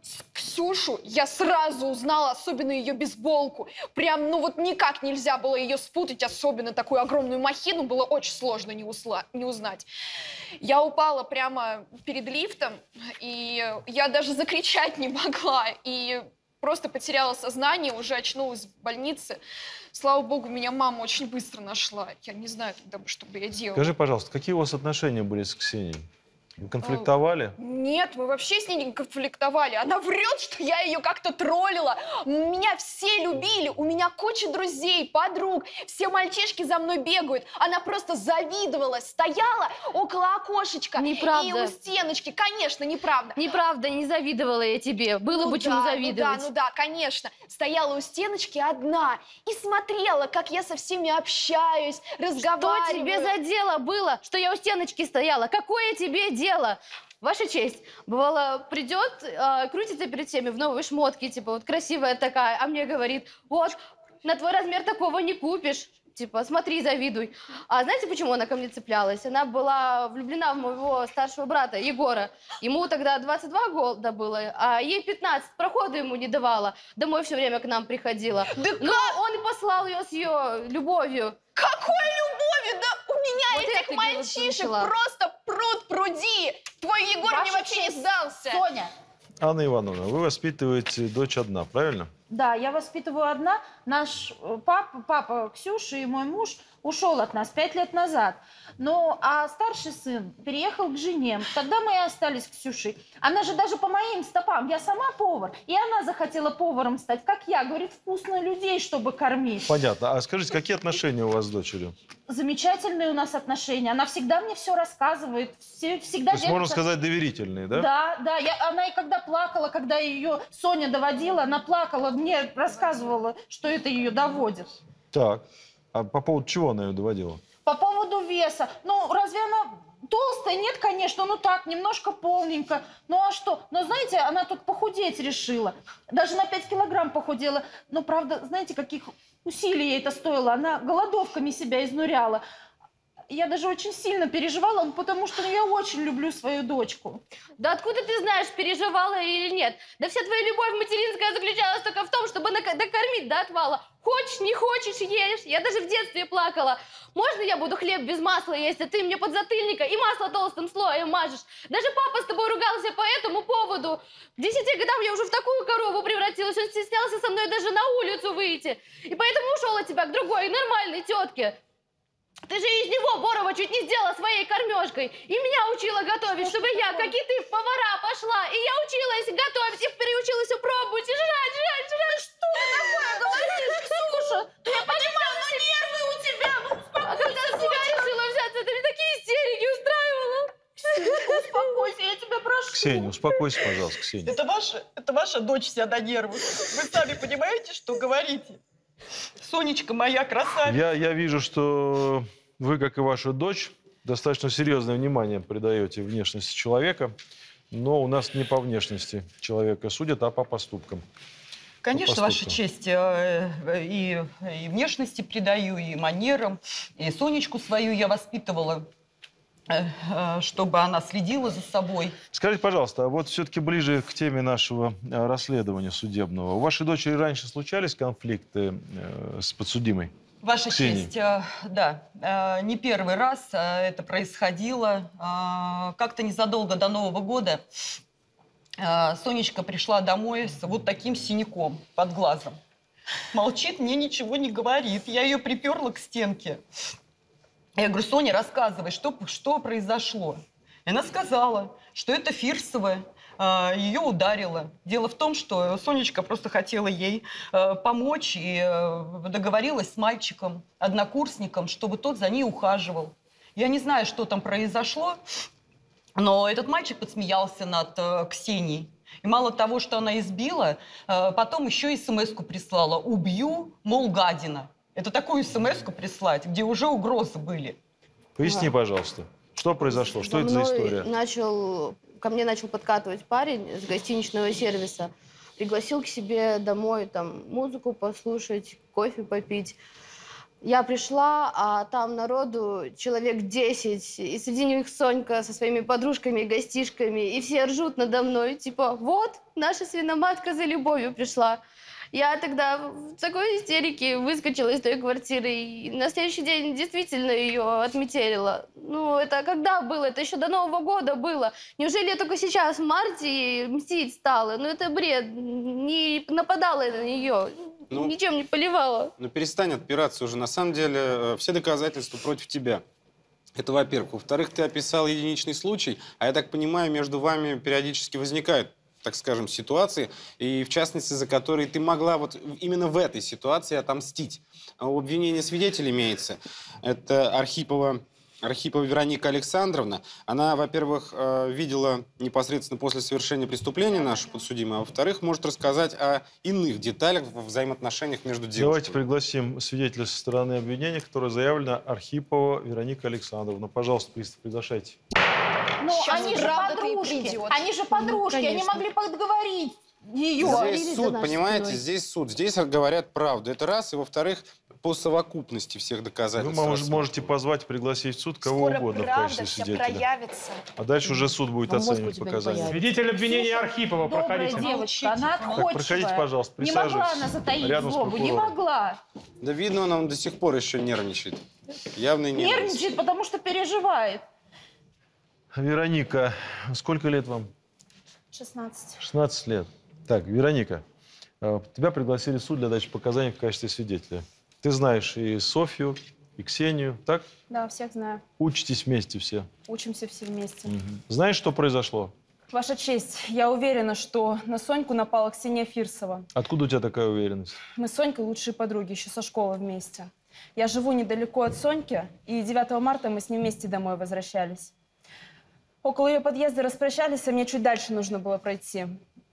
Ксюшу я сразу узнала, особенно ее бейсболку. Прям, ну вот никак нельзя было ее спутать, особенно такую огромную махину, было очень сложно не, усла, не узнать. Я упала прямо перед лифтом, и я даже закричать не могла, и просто потеряла сознание, уже очнулась в больнице. Слава богу, меня мама очень быстро нашла. Я не знаю, тогда, что бы я делала. Скажи, пожалуйста, какие у вас отношения были с Ксенией? Вы конфликтовали? Нет, мы вообще с ней не конфликтовали. Она врет, что я ее как-то троллила. Меня все любили, у меня куча друзей, подруг. Все мальчишки за мной бегают. Она просто завидовала, стояла около окошечка. Неправда. И у стеночки. Конечно, неправда. Неправда, не завидовала я тебе. Было Ну бы да, чему ну завидовать. да, ну да, конечно. Стояла у стеночки одна и смотрела, как я со всеми общаюсь, разговариваю. Что тебе за дело было, что я у стеночки стояла? Какое тебе дело? Ваша честь, бывало, придет, э, крутится перед всеми в новой шмотке, типа, вот красивая такая, а мне говорит, вот, на твой размер такого не купишь. Типа, смотри, завидуй. А знаете, почему она ко мне цеплялась? Она была влюблена в моего старшего брата, Егора. Ему тогда двадцать два года было, а ей пятнадцать. Прохода ему не давала. Домой все время к нам приходила. Да Но как? он и послал ее с ее любовью. Какой любовью? Да у меня Вот этих это мальчишек было. просто пруд пруди. Твой Егор мне Ваша вообще не честь, сдался. Соня, Анна Ивановна, вы воспитываете дочь одна, правильно? да, я воспитываю одна. Наш э, папа, папа Ксюши и мой муж ушел от нас пять лет назад. Ну, а старший сын переехал к жене. Тогда мы и остались с Ксюшей. Она же даже по моим стопам. Я сама повар. И она захотела поваром стать, как я. Говорит, вкусно людей, чтобы кормить. Понятно. А скажите, какие отношения у вас с дочерью? Замечательные у нас отношения. Она всегда мне все рассказывает. Все- всегда То есть, можно делится- сказать, доверительные, да? Да, да. Я, она и когда плакала, когда ее Соня доводила, она плакала, мне рассказывала, что это ее доводит. Так. А по поводу чего она ее доводила? По поводу веса. Ну, разве она толстая? Нет, конечно, ну так, немножко полненько. Ну а что? Но знаете, она тут похудеть решила. Даже на пять килограмм похудела. Но, правда, знаете, каких усилий ей это стоило? Она голодовками себя изнуряла. Я даже очень сильно переживала, потому что я очень люблю свою дочку. Да откуда ты знаешь, переживала или нет? Да вся твоя любовь материнская заключалась только в том, чтобы нака- докормить до отвала. Хочешь, не хочешь, ешь. Я даже в детстве плакала. Можно я буду хлеб без масла есть, а ты мне подзатыльника и масло толстым слоем мажешь? Даже папа с тобой ругался по этому поводу. К десяти годам я уже в такую корову превратилась, он стеснялся со мной даже на улицу выйти. И поэтому ушел от тебя к другой нормальной тетке. Ты же из него, Борова, чуть не сделала своей кормежкой. И меня учила готовить, чтобы я, как и ты, в повара пошла. И я училась готовить, и переучилась пробовать, и жрать, жрать, жрать. Что ты такое говоришь, Ксюша? Я понимаю, но нервы у тебя, ну успокойся. А когда с тебя решила взяться, ты мне такие истерики устраивала. Успокойся, я тебя прошу. Ксения, успокойся, пожалуйста, Ксения. Это ваша, это ваша дочь вся до нервов. Вы сами понимаете, что говорите? Сонечка моя красавица. Я, я вижу, что вы, как и ваша дочь, достаточно серьезное внимание придаете внешности человека, но у нас не по внешности человека судят, а по поступкам. Конечно, по Ваша поступкам. честь, э, и, и внешности придаю, и манерам, и Сонечку свою я воспитывала, э, э, чтобы она следила за собой. Скажите, пожалуйста, а вот все-таки ближе к теме нашего э, расследования судебного. У вашей дочери раньше случались конфликты э, с подсудимой? Ваша Ксенией? честь, э, да, э, не первый раз э, это происходило. Э, Как-то незадолго до Нового года э, Сонечка пришла домой с вот таким синяком под глазом. Молчит, мне ничего не говорит. Я ее приперла к стенке. Я говорю: Соня, рассказывай, что, что произошло. И она сказала, что это Фирсова э, ее ударила. Дело в том, что Сонечка просто хотела ей э, помочь и э, договорилась с мальчиком, однокурсником, чтобы тот за ней ухаживал. Я не знаю, что там произошло, но этот мальчик подсмеялся над э, Ксенией. И мало того, что она избила, э, потом еще и смс-ку прислала: «Убью, мол, гадина». Это такую смс-ку прислать, где уже угрозы были. Поясни, пожалуйста, что произошло, что За это за мной история? Начал, ко мне начал подкатывать парень с гостиничного сервиса. Пригласил к себе домой там музыку послушать, кофе попить. Я пришла, а там народу человек десять, и среди них Сонька со своими подружками и гостишками, и все ржут надо мной, типа: вот, наша свиноматка за любовью пришла. Я тогда в такой истерике выскочила из той квартиры, и на следующий день действительно ее отметелила. Ну, это когда было? Это еще до Нового года было. Неужели я только сейчас, в марте, мстить стала? Ну, это бред. Не нападала на нее, Ну, ничем не поливала. Ну, перестань отпираться уже. На самом деле, э, все доказательства против тебя. Это во-первых. Во-вторых, ты описал единичный случай, а я так понимаю, между вами периодически возникают, так скажем, ситуации, и в частности, за которые ты могла вот именно в этой ситуации отомстить. А у обвинения свидетель имеется. Это Архипова, Архипова Вероника Александровна. Она, во-первых, э, видела непосредственно после совершения преступления нашу подсудимую, а во-вторых, может рассказать о иных деталях в взаимоотношениях между девушками. Давайте пригласим свидетеля со стороны обвинения, которое заявлено: Архипова Вероника Александровна. Пожалуйста, пристав, приглашайте. Ну, Сейчас они же правда-то и подружки. придет. Они же подружки. Они конечно. могли подговорить ее. Здесь суд, понимаете, здесь суд. Здесь говорят правду. Это раз. И во-вторых, по совокупности всех Вы доказательств. мож- можете позвать, пригласить в суд кого Скоро угодно в правда качестве вся свидетеля. проявится. А дальше уже суд будет А мозг у оценивать тебя не показания. появится. Свидетель обвинения Архипова, Добрая проходите. девочка, она Так, отходчивая. проходите, пожалуйста, Не могла присаживайтесь. она затаить Рядом с злобу, не прокурором. могла. Да видно, он, он до сих пор еще нервничает. Явно нервничает. Нервничает, потому что переживает. Вероника, сколько лет вам? шестнадцать. шестнадцать лет. Так, Вероника, э, тебя пригласили в суд для дачи показаний в качестве свидетеля. Ты знаешь и Софью, и Ксению, так? Да, всех знаю. Учитесь вместе все. Учимся все вместе. Мгм. Знаешь, что произошло? Ваша честь, я уверена, что на Соньку напала Ксения Фирсова. Откуда у тебя такая уверенность? Мы с Сонькой лучшие подруги, еще со школы вместе. Я живу недалеко от Соньки, и девятого марта мы с ней вместе домой возвращались. Около ее подъезда распрощались, а мне чуть дальше нужно было пройти.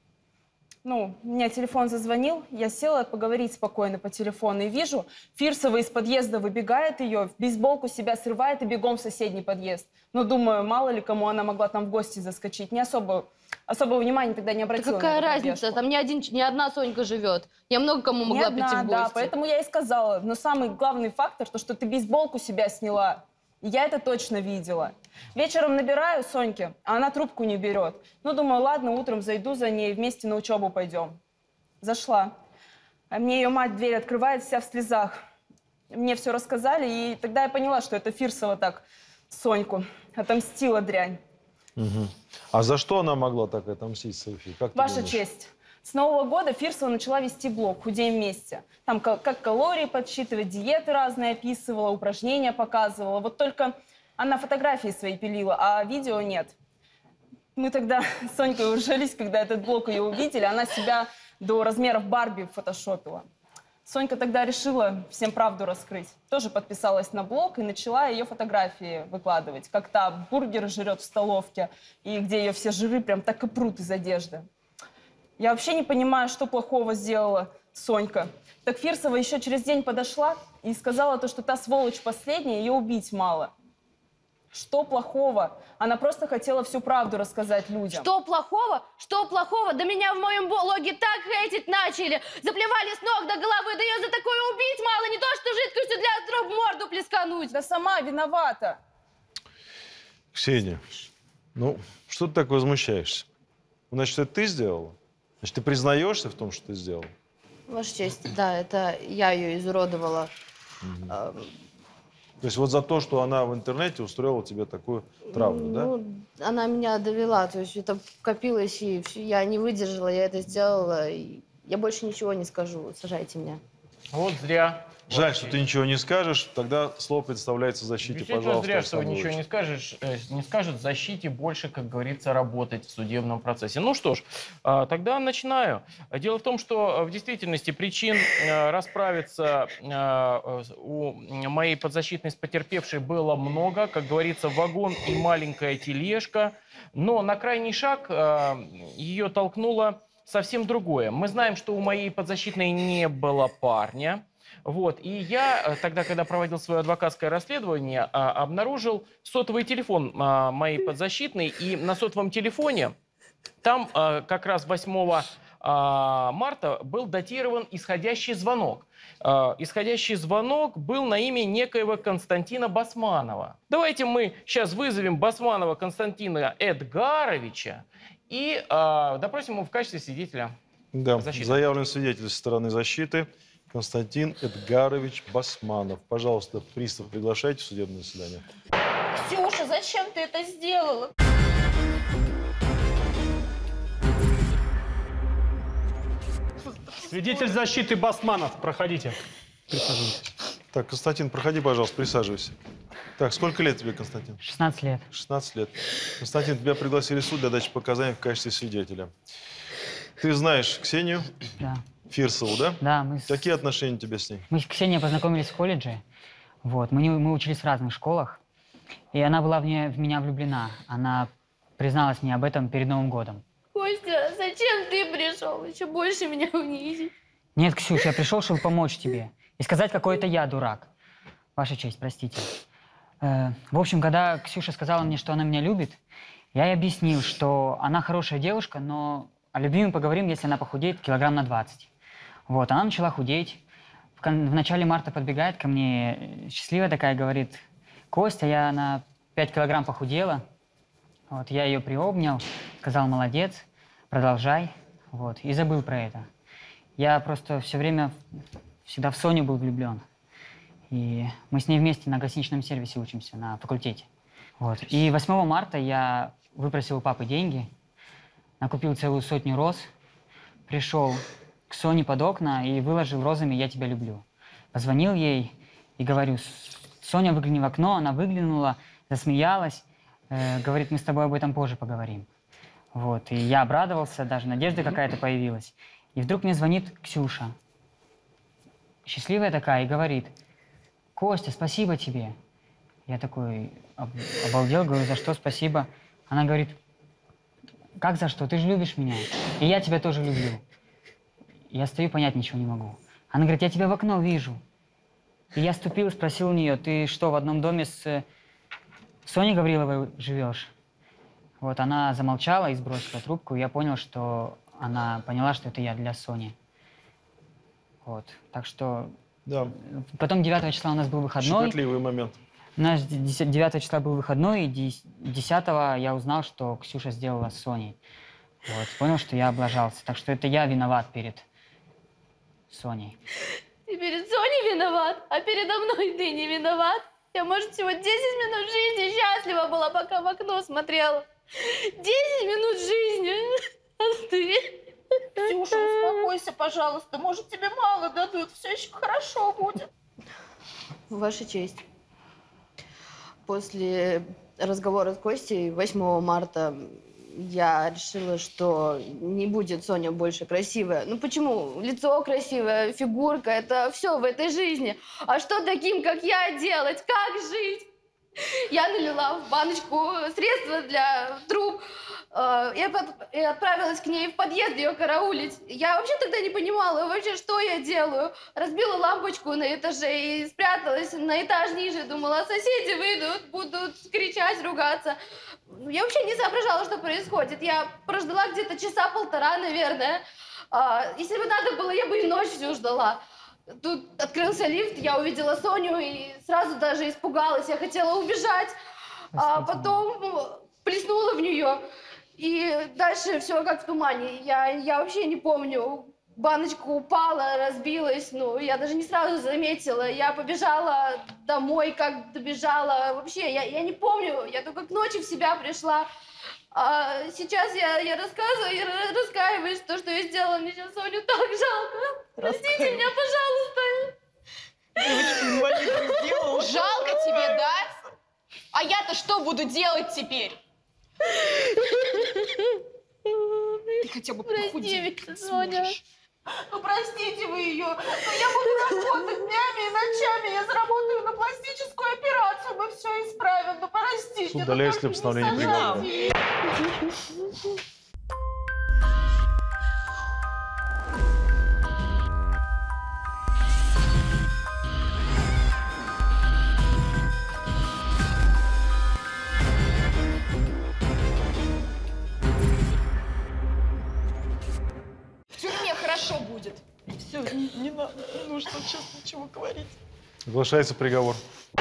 Ну, у меня телефон зазвонил, я села поговорить спокойно по телефону и вижу, Фирсова из подъезда выбегает ее, в бейсболку себя срывает и бегом в соседний подъезд. Ну, думаю, мало ли кому она могла там в гости заскочить. Не особо, особого внимания тогда не Да обратила. какая на эту разница? пробежку. Там не, один, не одна Сонька живет. Я много кому Не могла одна, прийти в гости. да, поэтому я и сказала. Но самый главный фактор, то, что ты бейсболку себя сняла. И я это точно видела. Вечером набираю Соньке, а она трубку не берет. Ну, думаю, ладно, утром зайду за ней, вместе на учебу пойдем. Зашла. А мне ее мать дверь открывает, вся в слезах. Мне все рассказали, и тогда я поняла, что это Фирсова так Соньку отомстила дрянь. Мгм. А за что она могла так отомстить, София? Как ты Ваша думаешь? честь. С Нового года Фирсова начала вести блог «Худеем вместе». Там ка- как калории подсчитывать, диеты разные описывала, упражнения показывала. Вот только она фотографии свои пилила, а видео нет. Мы тогда с Сонькой уржались, когда этот блог ее увидели. Она себя до размеров Барби фотошопила. Сонька тогда решила всем правду раскрыть. Тоже подписалась на блог и начала ее фотографии выкладывать. Как та бургеры жрет в столовке, и где ее все жиры прям так и прут из одежды. Я вообще не понимаю, что плохого сделала Сонька. Так Фирсова еще через день подошла и сказала, то, что та сволочь последняя, ее убить мало. Что плохого? Она просто хотела всю правду рассказать людям. Что плохого? Что плохого? Да меня в моем блоге так хейтить начали. Заплевали с ног до головы. Да ее за такое убить мало. Не то, что жидкостью для труб морду плескануть. Да сама виновата. Ксения, ну, что ты так возмущаешься? Значит, это ты сделала? Значит, ты признаешься в том, что ты сделала? Ваша честь, да, это я ее изуродовала. Угу. То есть вот за то, что она в интернете устроила тебе такую травму, ну, да? Она меня довела, то есть это копилось, и я не выдержала, я это сделала. И я больше ничего не скажу, сажайте меня. Вот зря. Жаль, что ты ничего не скажешь, тогда слово предоставляется защите, пожалуйста. Зря, что вы ничего не скажешь, не скажет защите больше, как говорится, работать в судебном процессе. Ну что ж, тогда начинаю. Дело в том, что в действительности причин расправиться у моей подзащитной с потерпевшей было много, как говорится, вагон и маленькая тележка, но на крайний шаг ее толкнуло совсем другое. Мы знаем, что у моей подзащитной не было парня. Вот. И я тогда, когда проводил свое адвокатское расследование, обнаружил сотовый телефон моей подзащитной. И на сотовом телефоне там как раз восьмого марта был датирован исходящий звонок. Исходящий звонок был на имя некоего Константина Басманова. Давайте мы сейчас вызовем Басманова Константина Эдгаровича и допросим его в качестве свидетеля. Да, защиты. Заявлен свидетель со стороны защиты. Константин Эдгарович Басманов. Пожалуйста, пристав, приглашайте в судебное заседание. Ксюша, зачем ты это сделала? Свидетель защиты Басманов, проходите. Присаживайтесь. Так, Константин, проходи, пожалуйста, присаживайся. Так, сколько лет тебе, Константин? шестнадцать лет. шестнадцать лет. Константин, тебя пригласили в суд для дачи показаний в качестве свидетеля. Ты знаешь Ксению? Да. Фирсову, да? Да. Мы Какие с... отношения у тебя с ней? Мы с Ксенией познакомились в колледже. Вот. Мы, не... мы учились в разных школах. И она была в, не... в меня влюблена. Она призналась мне об этом перед Новым годом. Костя, зачем ты пришел? Еще больше меня унизить. Нет, Ксюша, я пришел, чтобы помочь тебе. И сказать, какой это я дурак. Ваша честь, простите. Э, в общем, когда Ксюша сказала мне, что она меня любит, я ей объяснил, что она хорошая девушка, но о любви мы поговорим, если она похудеет килограмм на двадцать. Вот, она начала худеть. В, кон- в начале марта подбегает ко мне, счастливая такая, говорит: Костя, я на пять килограмм похудела. Вот, я ее приобнял, сказал: молодец, продолжай. Вот, и забыл про это. Я просто все время, всегда в Соню был влюблен. И мы с ней вместе на гостиничном сервисе учимся, на факультете. Вот. И восьмого марта я выпросил у папы деньги, накупил целую сотню роз, пришел к Соне под окна и выложил розами «Я тебя люблю». Позвонил ей и говорю: Соня, выгляни в окно. Она выглянула, засмеялась, э, говорит: мы с тобой об этом позже поговорим. Вот. И я обрадовался, даже надежда какая-то появилась. И вдруг мне звонит Ксюша, счастливая такая, и говорит: Костя, спасибо тебе. Я такой об, обалдел, говорю: за что спасибо? Она говорит: как за что? Ты же любишь меня. И я тебя тоже люблю. Я стою, понять ничего не могу. Она говорит: я тебя в окно вижу. И я ступил, спросил у нее: ты что, в одном доме с Соней Гавриловой живешь? Вот она замолчала и сбросила трубку. И я понял, что она поняла, что это я для Сони. Вот. Так что... Да. Потом девятого числа у нас был выходной. Щекотливый момент. У нас девятого числа был выходной, и десятого я узнал, что Ксюша сделала с Соней. Вот. Понял, что я облажался. Так что это я виноват перед Соней. Ты перед Соней виноват, а передо мной ты не виноват. Я, может, всего десять минут жизни счастлива была, пока в окно смотрела. десять минут жизни. А ты? Ксюша, успокойся, пожалуйста. Может, тебе мало дадут. Все еще хорошо будет. Ваша честь. После разговора с Костей восьмого марта я решила, что не будет Соня больше красивая. Ну почему? Лицо красивое, фигурка, это все в этой жизни. А что таким, как я, делать? Как жить? Я налила в баночку средства для труб, Э, Я под- и отправилась к ней в подъезд ее караулить. Я вообще тогда не понимала, вообще, что я делаю. Разбила лампочку на этаже и спряталась на этаж ниже. Думала, соседи выйдут, будут кричать, ругаться. Я вообще не соображала, что происходит. Я прождала где-то часа полтора, наверное. А, Если бы надо было, я бы и ночь всю ждала. Тут открылся лифт, я увидела Соню и сразу даже испугалась. Я хотела убежать, а потом плеснула в нее. И дальше все как в тумане. Я, я вообще не помню. Баночка упала, разбилась. Ну, я даже не сразу заметила. Я побежала домой, как добежала. Вообще, я, я не помню. Я только к ночи в себя пришла. А сейчас я, я рассказываю и ра- раскаиваюсь, то, что я сделала. Мне сейчас Соню так жалко. Простите меня, пожалуйста. Жалко тебе, да? А я-то что буду делать теперь? Ты хотя бы похудеть как сможешь. Ну, простите вы ее. Но я буду работать днями и ночами. Я заработаю на пластическую операцию. Мы все исправим. Ну, простите. Суд удаляет для постановления приговора. В тюрьме хорошо будет. Все, не, не надо, не нужно сейчас ничего говорить. Оглашается приговор.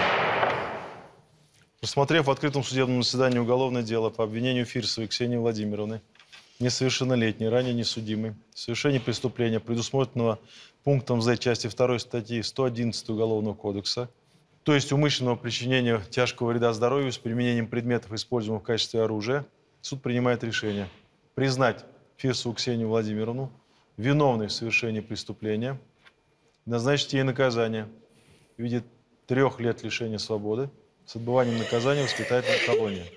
Рассмотрев в открытом судебном заседании уголовное дело по обвинению Фирсовой Ксении Владимировны, несовершеннолетней, ранее несудимой, в совершении преступления, предусмотренного пунктом З части второй статьи сто одиннадцать Уголовного кодекса, то есть умышленного причинения тяжкого вреда здоровью с применением предметов, используемых в качестве оружия, суд принимает решение признать Фирсову Ксению Владимировну виновной в совершении преступления, назначить ей наказание в виде трех лет лишения свободы с отбыванием наказания в воспитательной колонии.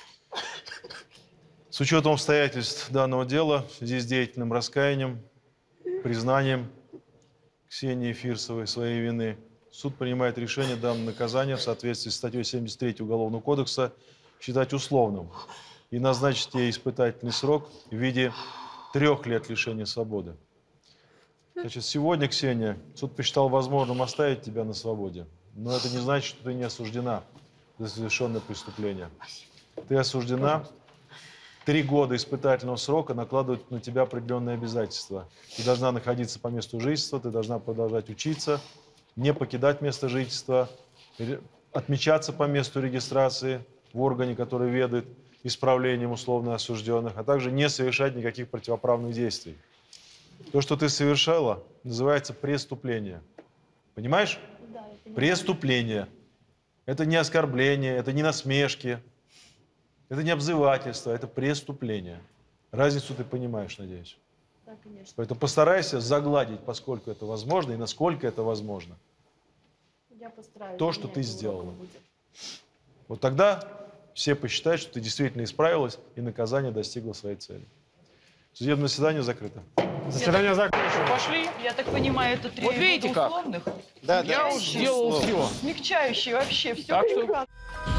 С учетом обстоятельств данного дела, в связи с деятельным раскаянием, признанием Ксении Фирсовой своей вины, суд принимает решение данное наказание в соответствии с статьей семьдесят три Уголовного кодекса считать условным и назначить ей испытательный срок в виде трех лет лишения свободы. Значит, сегодня, Ксения, суд посчитал возможным оставить тебя на свободе, но это не значит, что ты не осуждена за совершенное преступление. Ты осуждена. Три года испытательного срока накладывают на тебя определенные обязательства. Ты должна находиться по месту жительства, ты должна продолжать учиться, не покидать место жительства, отмечаться по месту регистрации в органе, который ведает исправлением условно осужденных, а также не совершать никаких противоправных действий. То, что ты совершала, называется преступление. Понимаешь? Да, я Преступление. Это не оскорбление, это не насмешки, это не обзывательство, это преступление. Разницу ты понимаешь, надеюсь. Да, конечно. Поэтому постарайся загладить, поскольку это возможно и насколько это возможно, Я постараюсь. то, У что меня ты это сделала. уроком будет. Вот тогда все посчитают, что ты действительно исправилась и наказание достигло своей цели. Судебное заседание закрыто. Заседание закончено. Пошли. Я так понимаю, это три Вот видите года как. условных? Да, Я да. уж сделал все. Смягчающие вообще, все Так что- прекрасно.